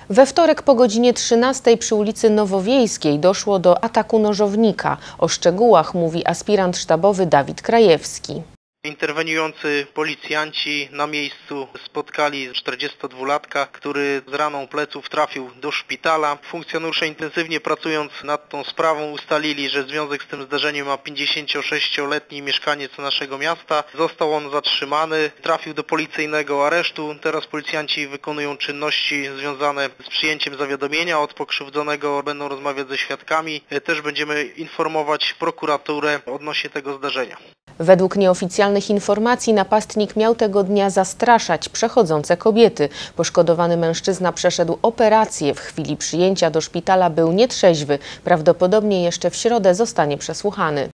We wtorek po godzinie 13 przy ulicy Nowowiejskiej doszło do ataku nożownika. O szczegółach mówi aspirant sztabowy Dawid Krajewski. Interweniujący policjanci na miejscu spotkali 42-latka, który z raną pleców trafił do szpitala. Funkcjonariusze intensywnie pracując nad tą sprawą ustalili, że związek z tym zdarzeniem ma 56-letni mieszkaniec naszego miasta. Został on zatrzymany, trafił do policyjnego aresztu. Teraz policjanci wykonują czynności związane z przyjęciem zawiadomienia od pokrzywdzonego, będą rozmawiać ze świadkami. Też będziemy informować prokuraturę odnośnie tego zdarzenia. Według nieoficjalnych informacji napastnik miał tego dnia zastraszać przechodzące kobiety. Poszkodowany mężczyzna przeszedł operację. W chwili przyjęcia do szpitala był nietrzeźwy. Prawdopodobnie jeszcze w środę zostanie przesłuchany.